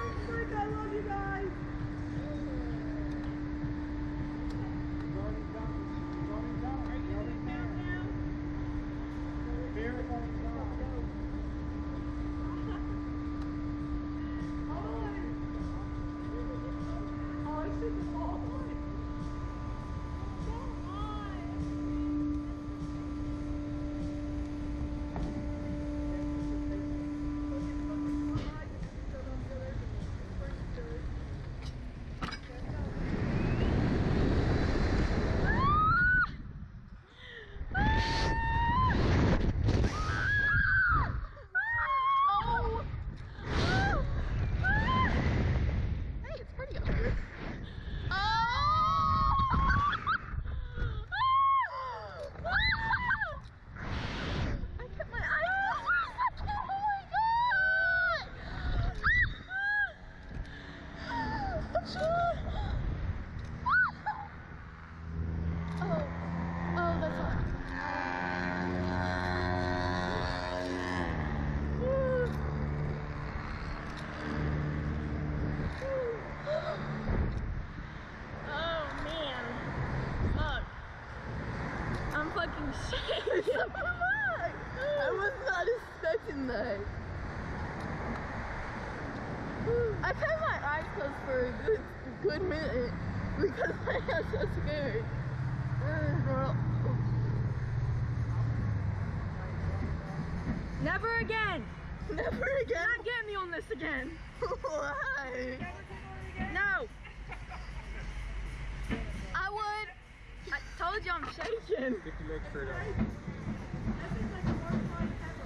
I love you guys. I was not expecting that. I kept my eyes closed for a good minute because I got so scared. Never again. Never again. You're not getting me on this again. Why? No. I would. I told you I'm shaking. Get your legs straight up. That seems like a more fun